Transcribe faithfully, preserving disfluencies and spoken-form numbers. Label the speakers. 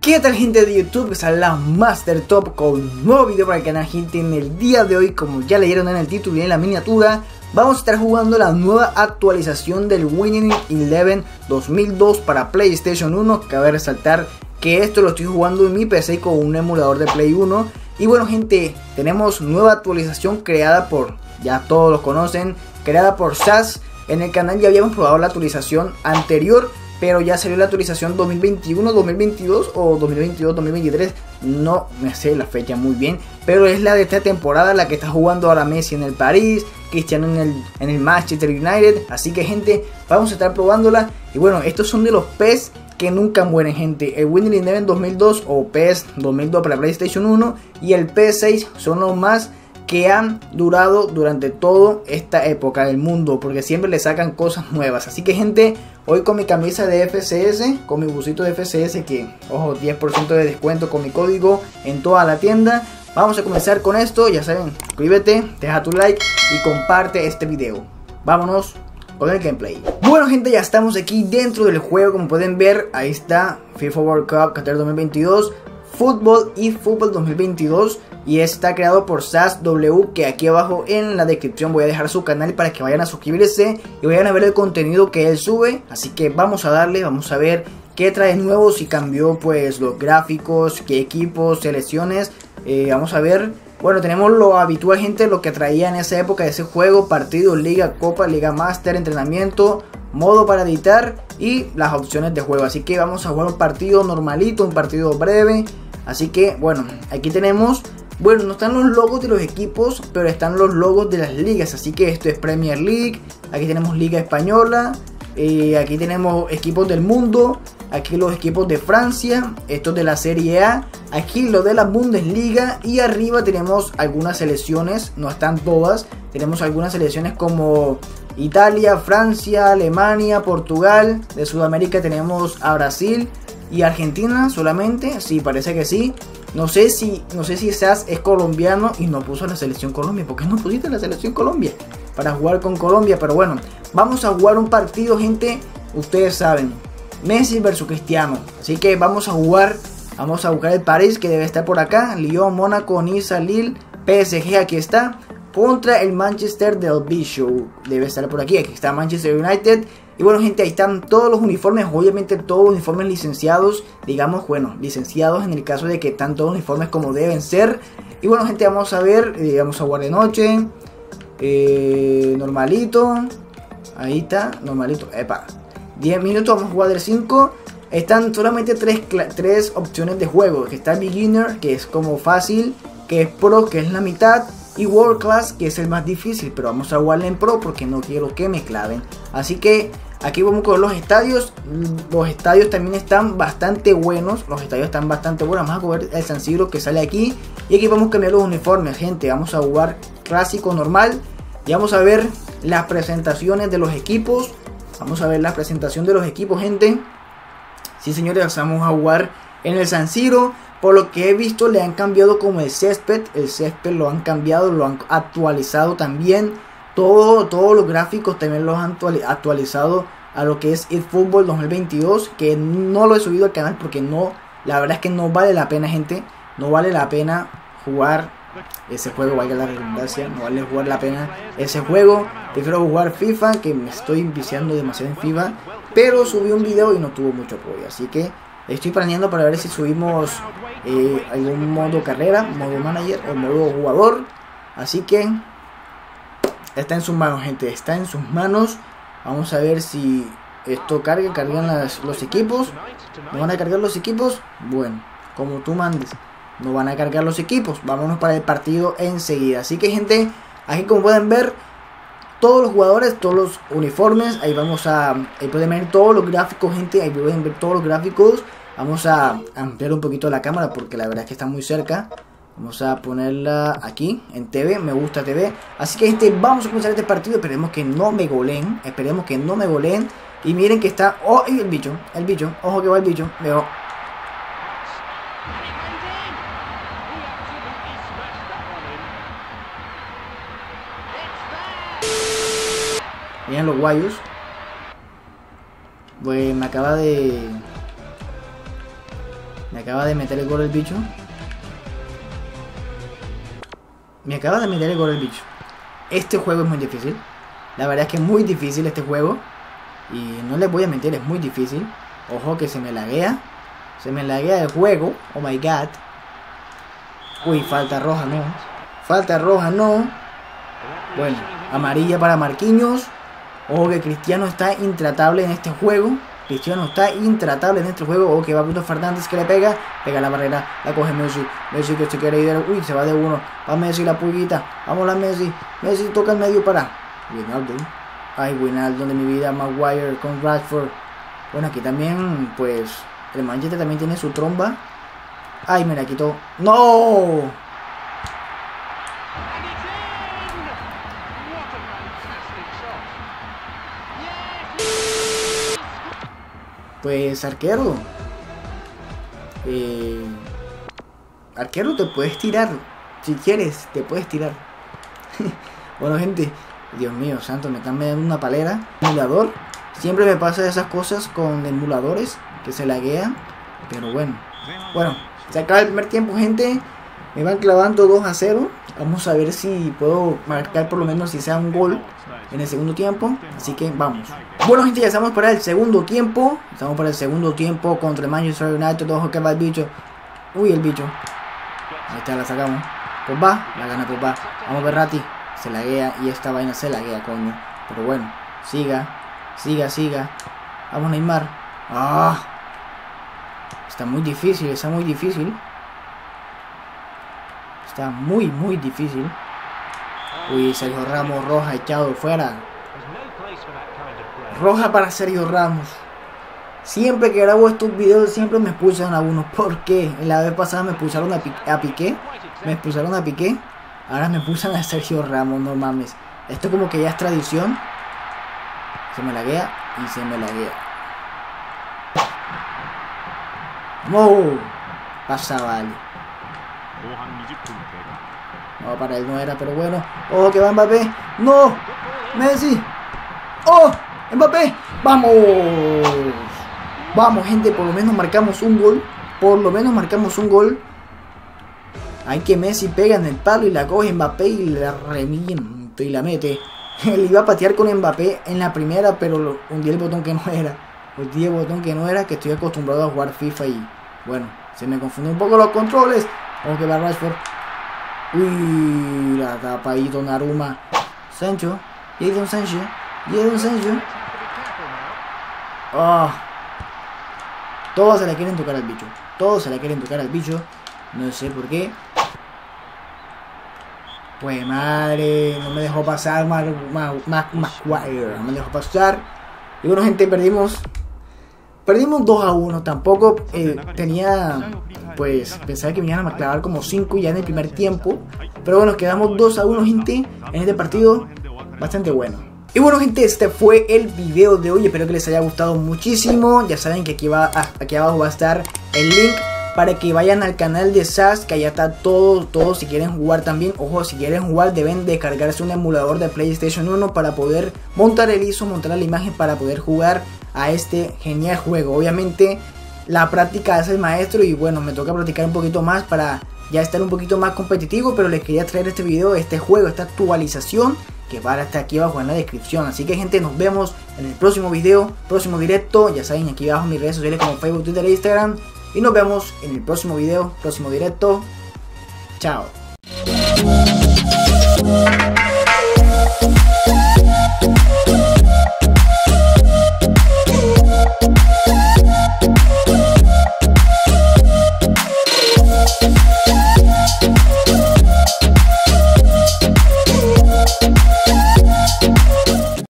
Speaker 1: ¿Qué tal, gente de YouTube? Es la Master Top con un nuevo video para el canal, gente. En el día de hoy, como ya leyeron en el título y en la miniatura, vamos a estar jugando la nueva actualización del Winning Eleven dos mil dos para PlayStation uno. Cabe resaltar que esto lo estoy jugando en mi P C con un emulador de Play uno. Y bueno, gente, tenemos nueva actualización creada por, ya todos los conocen, creada por Zaz. En el canal ya habíamos probado la actualización anterior, pero ya salió la actualización dos mil veintiuno, dos mil veintidós o dos mil veintidós, dos mil veintitrés. No me sé la fecha muy bien, pero es la de esta temporada, la que está jugando ahora Messi en el París, Cristiano en el, en el Manchester United. Así que, gente, vamos a estar probándola. Y bueno, estos son de los P E S que nunca mueren, gente. El Winning Eleven dos mil dos o P E S dos mil dos para PlayStation uno y el P E S seis son los más que han durado durante toda esta época del mundo, porque siempre le sacan cosas nuevas. Así que, gente, hoy con mi camisa de F C S, con mi busito de F C S, que, ojo, diez por ciento de descuento con mi código en toda la tienda. Vamos a comenzar con esto. Ya saben, suscríbete, deja tu like y comparte este video. Vámonos con el gameplay. Bueno, gente, ya estamos aquí dentro del juego. Como pueden ver, ahí está FIFA World Cup Qatar dos mil veintidós, Fútbol y Fútbol dos mil veintidós. Y está creado por Zaz W, que aquí abajo en la descripción voy a dejar su canal para que vayan a suscribirse y vayan a ver el contenido que él sube. Así que vamos a darle, vamos a ver qué trae nuevo, si cambió pues los gráficos, qué equipos, selecciones. Eh, vamos a ver, bueno, tenemos lo habitual, gente, lo que traía en esa época de ese juego: partidos, liga, copa, liga master, entrenamiento, modo para editar y las opciones de juego. Así que vamos a jugar un partido normalito, un partido breve. Así que, bueno, aquí tenemos... Bueno, no están los logos de los equipos, pero están los logos de las ligas. Así que esto es Premier League. Aquí tenemos Liga Española. Eh, aquí tenemos equipos del mundo. Aquí los equipos de Francia. Estos de la Serie A. Aquí lo de la Bundesliga. Y arriba tenemos algunas selecciones. No están todas. Tenemos algunas selecciones como Italia, Francia, Alemania, Portugal. De Sudamérica tenemos a Brasil y Argentina solamente. Sí, parece que sí. No sé si no sé si Zaz es colombiano y no puso la selección Colombia. ¿Por qué no pusiste la selección Colombia para jugar con Colombia? Pero bueno, vamos a jugar un partido, gente. Ustedes saben, Messi versus Cristiano. Así que vamos a jugar. Vamos a buscar el París, que debe estar por acá. Lyon, Mónaco, Niza, Lille, P S G, aquí está. Contra el Manchester del Bishop. Debe estar por aquí. Aquí está Manchester United. Y bueno, gente, ahí están todos los uniformes. Obviamente todos los uniformes licenciados. Digamos, bueno, licenciados en el caso de que están todos los uniformes como deben ser. Y bueno, gente, vamos a ver. Eh, vamos a jugar de noche. Eh, normalito. Ahí está, normalito. Epa. diez minutos, vamos a jugar del cinco. Están solamente tres, tres opciones de juego. Que está Beginner, que es como fácil. Que es Pro, que es la mitad. Y World Class, que es el más difícil. Pero vamos a jugarle en Pro porque no quiero que me claven. Así que aquí vamos con los estadios. Los estadios también están bastante buenos. Los estadios están bastante buenos. Vamos a jugar el San Siro que sale aquí. Y aquí vamos a cambiar los uniformes, gente. Vamos a jugar clásico normal. Y vamos a ver las presentaciones de los equipos. Vamos a ver la presentación de los equipos, gente. Sí, señores, vamos a jugar en el San Siro. Por lo que he visto, le han cambiado como el césped. El césped lo han cambiado, lo han actualizado también. Todo, todos los gráficos también los han actualizado a lo que es el Fútbol dos mil veintidós. Que no lo he subido al canal porque no, la verdad es que no vale la pena, gente. No vale la pena jugar ese juego, valga la redundancia. No vale jugar la pena ese juego. Prefiero jugar FIFA, que me estoy viciando demasiado en FIFA. Pero subí un video y no tuvo mucho apoyo. Así que estoy planeando para ver si subimos eh, algún modo carrera, modo manager o modo jugador. Así que está en sus manos, gente. Está en sus manos. Vamos a ver si esto carga. Cargan las, los equipos. ¿No van a cargar los equipos? Bueno, como tú mandes. No van a cargar los equipos. Vámonos para el partido enseguida. Así que, gente, aquí como pueden ver, todos los jugadores, todos los uniformes. Ahí vamos a... Ahí pueden ver todos los gráficos, gente. Ahí pueden ver todos los gráficos. Vamos a ampliar un poquito la cámara porque la verdad es que está muy cerca. Vamos a ponerla aquí en T V. Me gusta T V. Así que, gente, vamos a comenzar este partido. Esperemos que no me goleen. Esperemos que no me goleen. Y miren que está... ¡Oh! El bicho. El bicho. Ojo que va el bicho. Veo. Miren los guayos. Pues me acaba de... Me acaba de meter el gol el bicho. Me acaba de meter el gol el bicho. Este juego es muy difícil. La verdad es que es muy difícil este juego. Y no les voy a mentir, es muy difícil. Ojo que se me laguea. Se me laguea el juego. Oh my god. Uy, falta roja, no. Falta roja, no. Bueno, amarilla para Marquinhos. Ojo que Cristiano está intratable en este juego. Cristiano está intratable en este juego. Ojo que va Bruno Fernández que le pega. Pega la barrera, la coge Messi. Messi que se quiere ir. Uy, se va de uno. Va Messi la pulguita. Vamos la Messi. Messi toca el medio para Wijnaldum. Ay, Wijnaldum de mi vida. Maguire con Rashford. Bueno, aquí también, pues, el Manchester también tiene su tromba. Ay, me la quitó. ¡No! Pues, arquero. Eh, arquero, te puedes tirar. Si quieres, te puedes tirar. Bueno, gente. Dios mío, santo, me están dando una palera. Emulador. Siempre me pasa esas cosas con emuladores que se laguean. Pero bueno. Bueno, se acaba el primer tiempo, gente. Me van clavando dos a cero. Vamos a ver si puedo marcar por lo menos si sea un gol en el segundo tiempo. Así que vamos. Bueno, gente, ya estamos para el segundo tiempo. Estamos para el segundo tiempo contra el Manchester United. Ojo que va el bicho. Uy, el bicho. Ahí está, la sacamos. Pogba, la gana Pogba. Vamos, Verratti. Se laguea y esta vaina se laguea, coño. Pero bueno, siga. Siga, siga. Vamos, Neymar. Ah. Está muy difícil, está muy difícil. Está muy, muy difícil. Uy, Sergio Ramos, roja, echado fuera. Roja para Sergio Ramos. Siempre que grabo estos videos, siempre me expulsan a uno. ¿Por qué? La vez pasada me expulsaron a, Pi a Piqué. Me expulsaron a Piqué. Ahora me expulsan a Sergio Ramos, no mames. Esto como que ya es tradición. Se me laguea y se me laguea. ¡No! Pasa, vale. No, para él no era, pero bueno. ¡Oh, que va Mbappé! ¡No! ¡Messi! ¡Oh! ¡Mbappé! ¡Vamos! Vamos, gente, por lo menos marcamos un gol. Por lo menos marcamos un gol. Hay que Messi pega en el palo y la coge Mbappé y la revienta y la mete. Él iba a patear con Mbappé en la primera, pero hundí el botón que no era. Hundí el botón que no era, que estoy acostumbrado a jugar FIFA y bueno, se me confundió un poco los controles. Vamos que va Rashford. Uy, la tapa ahí Donnarumma. Sancho, Jadon Sancho, Jadon Sancho. Oh. Todos se le quieren tocar al bicho. Todos se le quieren tocar al bicho. No sé por qué. Pues madre, no me dejó pasar Maguire, no me dejó pasar. Y bueno, gente, perdimos. Perdimos dos a uno. Tampoco eh, tenía, pues, pensaba que me iban a clavar como cinco ya en el primer tiempo. Pero bueno, quedamos dos a uno, gente, en este partido. Bastante bueno. Y bueno, gente, este fue el video de hoy. Espero que les haya gustado muchísimo. Ya saben que aquí, va, aquí abajo va a estar el link para que vayan al canal de Sas, que allá está todo, todo si quieren jugar también. Ojo, si quieren jugar deben descargarse un emulador de PlayStation uno para poder montar el I S O, montar la imagen para poder jugar a este genial juego. Obviamente la práctica hace el maestro y bueno, me toca practicar un poquito más para ya estar un poquito más competitivo. Pero les quería traer este video, este juego, esta actualización que va a estar aquí abajo en la descripción. Así que, gente, nos vemos en el próximo video, próximo directo. Ya saben, aquí abajo mis redes sociales como Facebook, Twitter e Instagram. Y nos vemos en el próximo video, próximo directo. Chao.